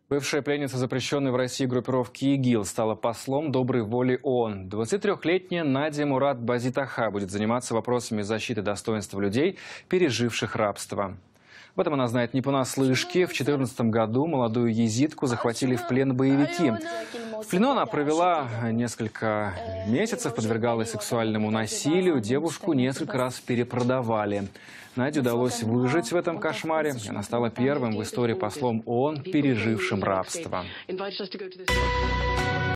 Бывшая пленница запрещенной в России группировки ИГИЛ стала послом доброй воли ООН. 23-летняя Надя Мурат Базитаха будет заниматься вопросами защиты достоинства людей, переживших рабство. Об этом она знает не понаслышке. В 2014 году молодую езидку захватили в плен боевики. В плену она провела несколько месяцев, подвергалась сексуальному насилию. Девушку несколько раз перепродавали. Наде удалось выжить в этом кошмаре. Она стала первым в истории послом ООН, пережившим рабство.